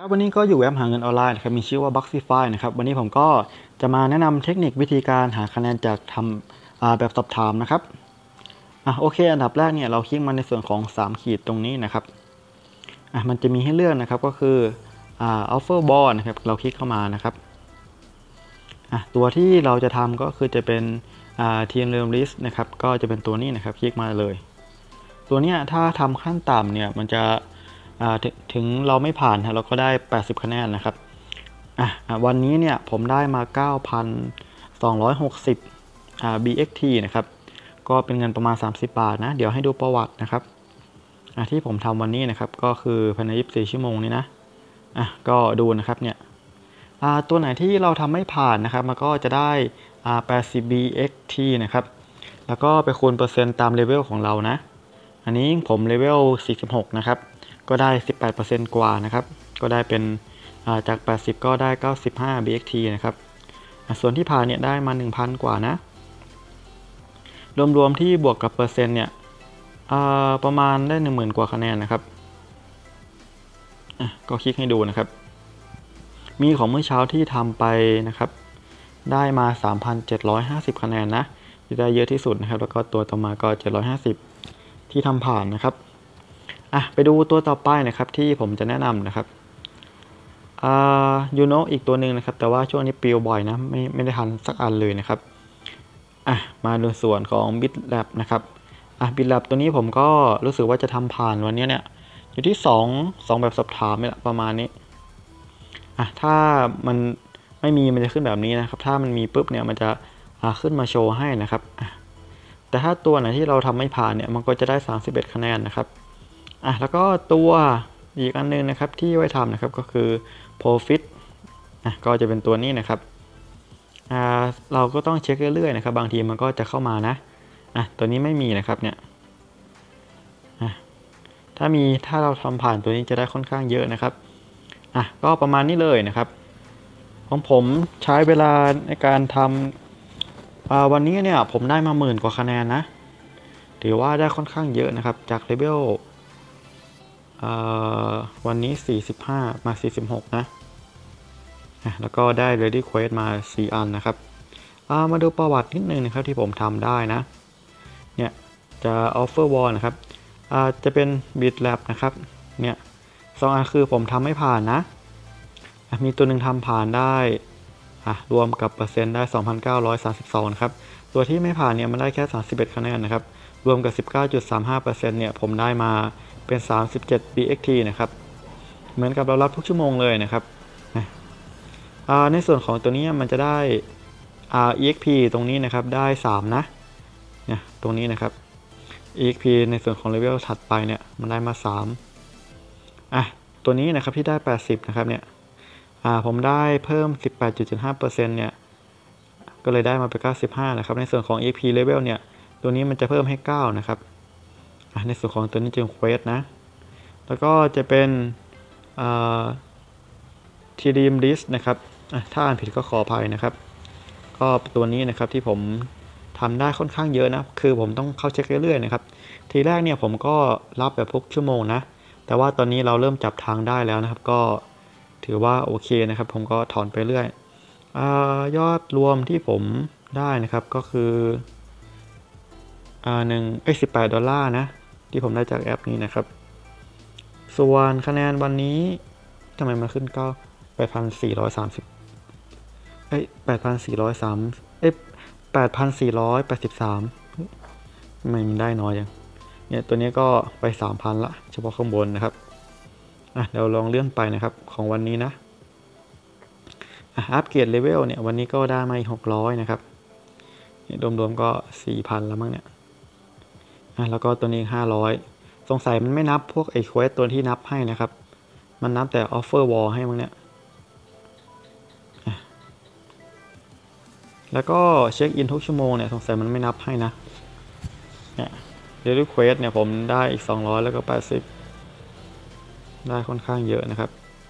ครับวันนี้ก็อยู่แอปหาเงินออนไลน์นะครับมีชื่อว่า Boxify นะครับวันนี้ผมก็จะมาแนะนำเทคนิควิธีการหาคะแนนจากทำแบบสอบถามนะครับโอเคอันดับแรกเนี่ยเราคลิกมาในส่วนของ3ขีดตรงนี้นะครับมันจะมีให้เลือกนะครับก็คือoffer ball นะครับเราคลิกเข้ามานะครับตัวที่เราจะทำก็คือจะเป็นteam realm list นะครับก็จะเป็นตัวนี้นะครับคลิกมาเลยตัวเนี้ยถ้าทำขั้นต่ำเนี่ยมันจะถึงเราไม่ผ่านเราก็ได้80คะแนนนะครับวันนี้เนี่ยผมได้มา 9,260 BXT นะครับก็เป็นเงินประมาณ30 บาทนะเดี๋ยวให้ดูประวัตินะครับที่ผมทำวันนี้นะครับก็คือภายใน24ชั่วโมงนี้นะก็ดูนะครับเนี่ยตัวไหนที่เราทำไม่ผ่านนะครับมันก็จะได้80 BXT นะครับแล้วก็ไปคูณเปอร์เซ็นต์ตามเลเวลของเรานะอันนี้ผมเลเวล46นะครับก็ได้ 18% กว่านะครับก็ได้เป็นจาก80ก็ได้95 BXT นะครับส่วนที่ผ่านเนี่ยได้มา 1,000 กว่านะรวมๆที่บวกกับเปอร์เซ็นต์เนี่ยประมาณได้ 10,000 กว่าคะแนนนะครับก็คลิกให้ดูนะครับมีของเมื่อเช้าที่ทำไปนะครับได้มา 3,750 คะแนนนะที่ได้เยอะที่สุดนะครับแล้วก็ตัวต่อมาก็750ที่ทำผ่านนะครับไปดูตัวต่อไปนะครับที่ผมจะแนะนำนะครับอีกตัวหนึ่งนะครับแต่ว่าช่วงนี้ปลิวบ่อยนะไม่ได้ทันสักอันเลยนะครับมาดูส่วนของ BitLab นะครับBitLab ตัวนี้ผมก็รู้สึกว่าจะทำผ่านวันนี้เนี่ยอยู่ที่2แบบสอบถามนี่แหละประมาณนี้ถ้ามันไม่มีมันจะขึ้นแบบนี้นะครับถ้ามันมีปุ๊บเนี่ยมันจะขึ้นมาโชว์ให้นะครับแต่ถ้าตัวไหนที่เราทำไม่ผ่านเนี่ยมันก็จะได้31คะแนนนะครับแล้วก็ตัวอีกอันนึงนะครับที่ไว้ทำนะครับก็คือ Profit ก็จะเป็นตัวนี้นะครับเราก็ต้องเช็คเรื่อยๆนะครับบางทีมันก็จะเข้ามานะตัวนี้ไม่มีนะครับเนี่ยถ้าเราทำผ่านตัวนี้จะได้ค่อนข้างเยอะนะครับก็ประมาณนี้เลยนะครับของผมใช้เวลาในการทำวันนี้เนี่ยผมได้มา10,000 กว่าคะแนนนะถือว่าได้ค่อนข้างเยอะนะครับจากเลเวลวันนี้45มา46นะแล้วก็ได้ Ready Quest มา4อันนะครับมาดูประวัตินิดนึงนะครับที่ผมทำได้นะเนี่ยจะ Offer Wall นะครับจะเป็น BitLab นะครับเนี่ย2 อันคือผมทำไม่ผ่านนะมีตัวหนึ่งทำผ่านได้รวมกับเปอร์เซ็นต์ได้ 2,932 นะครับตัวที่ไม่ผ่านเนี่ยมันได้แค่31คะแนนนะครับรวมกับ 19.35% เนี่ยผมได้มาเป็น37 BXT นะครับเหมือนกับเรารับทุกชั่วโมงเลยนะครับในส่วนของตัวนี้มันจะได้EXP ตรงนี้นะครับได้3นะตรงนี้นะครับ EXP ในส่วนของเลเวลถัดไปเนี่ยมันได้มา3ตัวนี้นะครับที่ได้80นะครับเนี่ยผมได้เพิ่ม 18.75% เนี่ยก็เลยได้มาเป็น95นะครับในส่วนของ EXP level เนี่ยตัวนี้มันจะเพิ่มให้9นะครับในส่วนของตัวนี้จึง Quest นะแล้วก็จะเป็นteam list นะครับถ้าอ่านผิดก็ขออภัยนะครับก็ตัวนี้นะครับที่ผมทำได้ค่อนข้างเยอะนะคือผมต้องเข้าเช็คเรื่อยๆนะครับทีแรกเนี่ยผมก็รับแบบทุกชั่วโมงนะแต่ว่าตอนนี้เราเริ่มจับทางได้แล้วนะครับก็ถือว่าโอเคนะครับผมก็ถอนไปเรื่อยยอดรวมที่ผมได้นะครับก็คือ$18นะที่ผมได้จากแอปนี้นะครับส่วนคะแนนวันนี้ทำไมมันขึ้น8,430 ทำไมมันได้น้อยจังเนี่ยตัวนี้ก็ไป 3,000 ละเฉพาะข้างบนนะครับเดี๋ยวลองเลื่อนไปนะครับของวันนี้นะอัปเกรดเลเวลเนี่ยวันนี้ก็ได้มาอีก600นะครับรวมๆก็ 4,000 แล้วมั้งเนี่ยแล้วก็ตัวนี้500สงสัยมันไม่นับพวกไอ้เควสตัวที่นับให้นะครับมันนับแต่ Offer Wall ให้มั้งเนี่ยแล้วก็เช็คอินทุกชั่วโมงเนี่ยสงสัยมันไม่นับให้นะเนี่ย Daily Quest เนี่ยผมได้อีก200แล้วก็80ได้ค่อนข้างเยอะนะครับ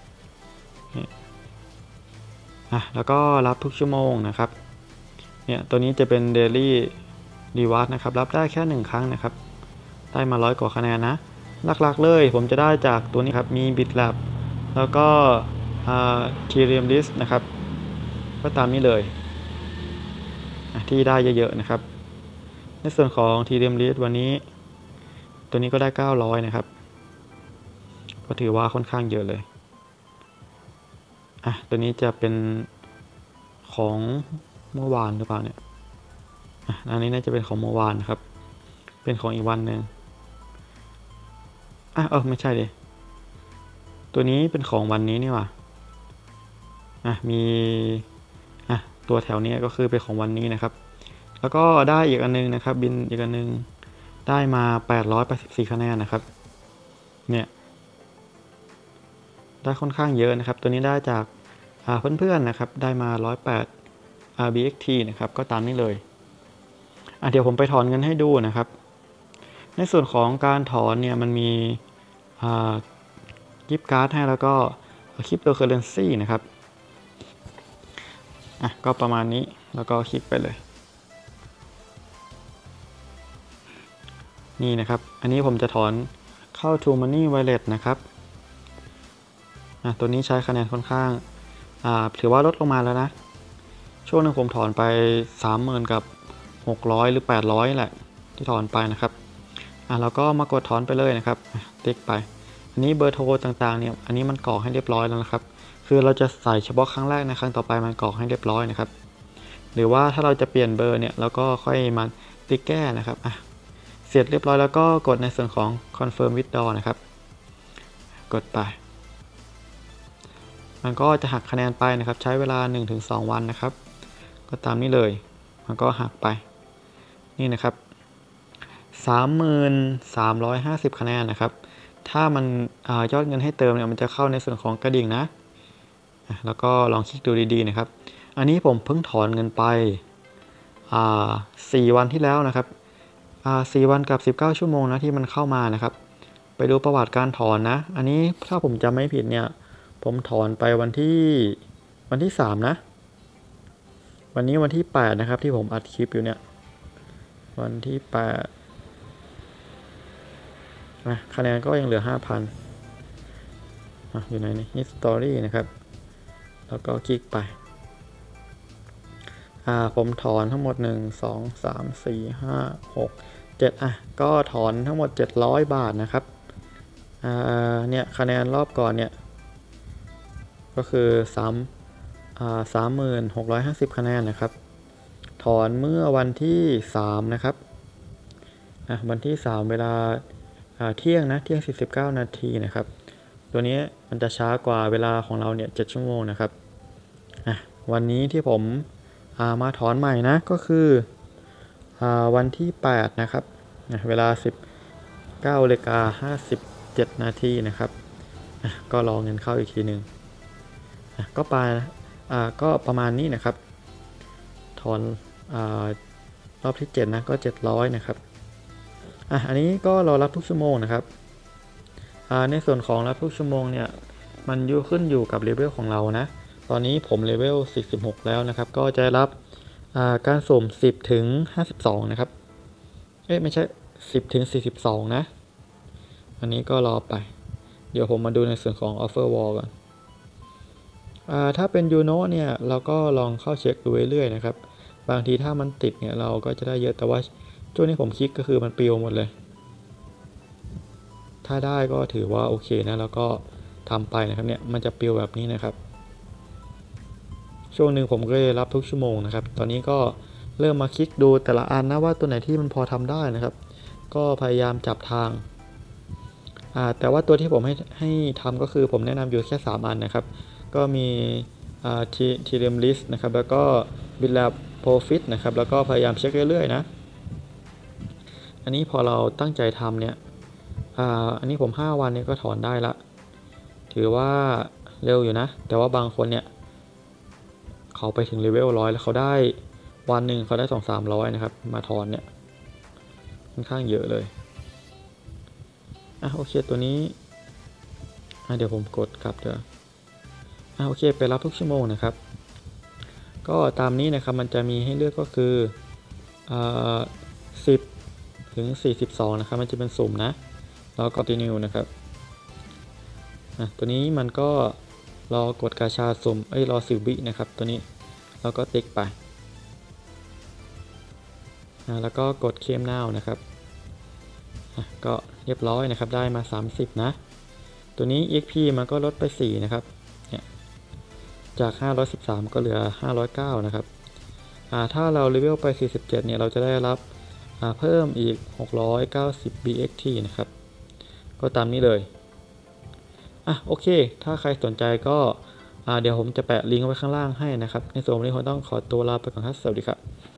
แล้วก็รับทุกชั่วโมงนะครับเนี่ยตัวนี้จะเป็น Daily Reward นะครับรับได้แค่1ครั้งนะครับได้มา100 กว่าคะแนนนะหลักๆเลยผมจะได้จากตัวนี้ครับมี BitLab แล้วก็ทีเรียมลิสนะครับก็ตามนี้เลยที่ได้เยอะๆนะครับในส่วนของทีเรียมลิสวันนี้ตัวนี้ก็ได้900นะครับก็ถือว่าค่อนข้างเยอะเลยตัวนี้จะเป็นของเมื่อวานหรือเปล่าเนี่ยอันนี้น่าจะเป็นของเมื่อวานครับเป็นของอีกวันหนึ่งไม่ใช่ดิตัวนี้เป็นของวันนี้นี่หว่ามีตัวแถวนี้ก็คือเป็นของวันนี้นะครับแล้วก็ได้อีกอันนึงนะครับบินอีกอันนึงได้มา884คะแนนนะครับเนี่ยได้ค่อนข้างเยอะนะครับตัวนี้ได้จากเพื่อนๆนะครับได้มา108 BXT นะครับก็ตามนี้เลยเดี๋ยวผมไปถอนเงินให้ดูนะครับในส่วนของการถอนเนี่ยมันมีกิฟต์การ์ดให้แล้วก็คริปโตเคอเรนซีนะครับก็ประมาณนี้แล้วก็คลิกไปเลยนี่นะครับอันนี้ผมจะถอนเข้า True Money Wallet นะครับตัวนี้ใช้คะแนนค่อนข้างถือว่าลดลงมาแล้วนะช่วงนึงผมถอนไป 30,000 กับ600หรือ800แหละที่ถอนไปนะครับแล้วก็มากดถอนไปเลยนะครับติ๊กไปอันนี้เบอร์โทรต่างๆเนี่ยอันนี้มันกรอกให้เรียบร้อยแล้วนะครับคือเราจะใส่เฉพาะครั้งแรกในครั้งต่อไปมันกรอกให้เรียบร้อยนะครับหรือว่าถ้าเราจะเปลี่ยนเบอร์เนี่ยเราก็ค่อยมาติ๊กแก้นะครับเสร็จเรียบร้อยแล้วก็กดในส่วนของ confirm withdraw นะครับกดไปมันก็จะหักคะแนนไปนะครับใช้เวลา 1-2 วันนะครับก็ตามนี้เลยมันก็หักไปนี่นะครับ 3350 คะแนนนะครับถ้ามันยอดเงินให้เติมเนี่ยมันจะเข้าในส่วนของกระดิ่งนะแล้วก็ลองคลิกดูดีๆนะครับอันนี้ผมเพิ่งถอนเงินไป4 วันที่แล้วนะครับ4 วันกับ19 ชั่วโมงนะที่มันเข้ามานะครับไปดูประวัติการถอนนะอันนี้ถ้าผมจำไม่ผิดเนี่ยผมถอนไปวันที่3นะวันนี้วันที่8นะครับที่ผมอัดคลิปอยู่เนี่ยวันที่8คะแนนก็ยังเหลือ 5,000 อยู่ในนี้ history นะครับแล้วก็คลิกไปผมถอนทั้งหมด1 2 3 4 5 6 7ก็ถอนทั้งหมด700 บาทนะครับเนี่ยคะแนนรอบก่อนเนี่ยก็คือ3650 คะแนนนะครับถอนเมื่อวันที่3นะครับวันที่3เวลาเที่ยงนะเที่ยง49 นาทีนะครับตัวนี้มันจะช้ากว่าเวลาของเราเนี่ย7 ชั่วโมงนะครับวันนี้ที่ผมมาถอนใหม่นะก็คือวันที่8นะครับเวลา 19:57 นาทีนะครับก็รอเงินเข้าอีกทีหนึ่งก็ประมาณนี้นะครับถอนรอบที่7นะก็700นะครับอันนี้ก็รอรับทุกชั่วโมงนะครับในส่วนของรับทุกชั่วโมงเนี่ยมันขึ้นอยู่กับเลเวลของเรานะตอนนี้ผมเลเวล46แล้วนะครับก็จะรับการสุ่ม10 ถึง 52นะครับไม่ใช่10 ถึง 42นะอันนี้ก็รอไปเดี๋ยวผมมาดูในส่วนของ Offer Wall ก่อนถ้าเป็นยูโนเนี่ยเราก็ลองเข้าเช็คดูเรื่อยๆนะครับบางทีถ้ามันติดเนี่ยเราก็จะได้เยอะแต่ว่าช่วงนี้ผมคลิกก็คือมันปลิวหมดเลยถ้าได้ก็ถือว่าโอเคนะแล้วก็ทำไปนะครับเนี่ยมันจะปลิวแบบนี้นะครับช่วงหนึ่งผมก็เลยรับทุกชั่วโมงนะครับตอนนี้ก็เริ่มมาคลิกดูแต่ละอันนะว่าตัวไหนที่มันพอทำได้นะครับก็พยายามจับทางแต่ว่าตัวที่ผมให้ทำก็คือผมแนะนำอยู่แค่3 อันนะครับก็มีทีเรียมลิสต์นะครับแล้วก็บิลลาโปรฟิตนะครับแล้วก็พยายามเช็คเรื่อยๆนะอันนี้พอเราตั้งใจทำเนี่ยอันนี้ผม5 วันเนี่ยก็ถอนได้ละถือว่าเร็วอยู่นะแต่ว่าบางคนเนี่ยเขาไปถึงเลเวล100แล้วเขาได้วันหนึ่งเขาได้200-300นะครับมาถอนเนี่ยค่อนข้างเยอะเลยโอเคตัวนี้เดี๋ยวผมกดกลับเดี๋ยวโอเคไปรับทุกชั่วโมงนะครับก็ตามนี้นะครับมันจะมีให้เลือกก็คือ10 ถึง 42นะครับมันจะเป็นสุ่มนะแล้วก็ continue นะครับตัวนี้มันก็รอกดกาชาสุ่มรอ10 วินะครับตัวนี้เราก็ติ๊กไปแล้วก็กดเคมนาวนะครับก็เรียบร้อยนะครับได้มา30นะตัวนี้ EXP มันก็ลดไป4นะครับเนี่ยจาก513ก็เหลือ509นะครับถ้าเราเลเวลไป47เนี่ยเราจะได้รับเพิ่มอีก690 BXT นะครับก็ตามนี้เลยโอเคถ้าใครสนใจก็เดี๋ยวผมจะแปะลิงก์ไว้ข้างล่างให้นะครับในส่วนวันนี้ผมต้องขอตัวลาไปก่อนครับสวัสดีครับ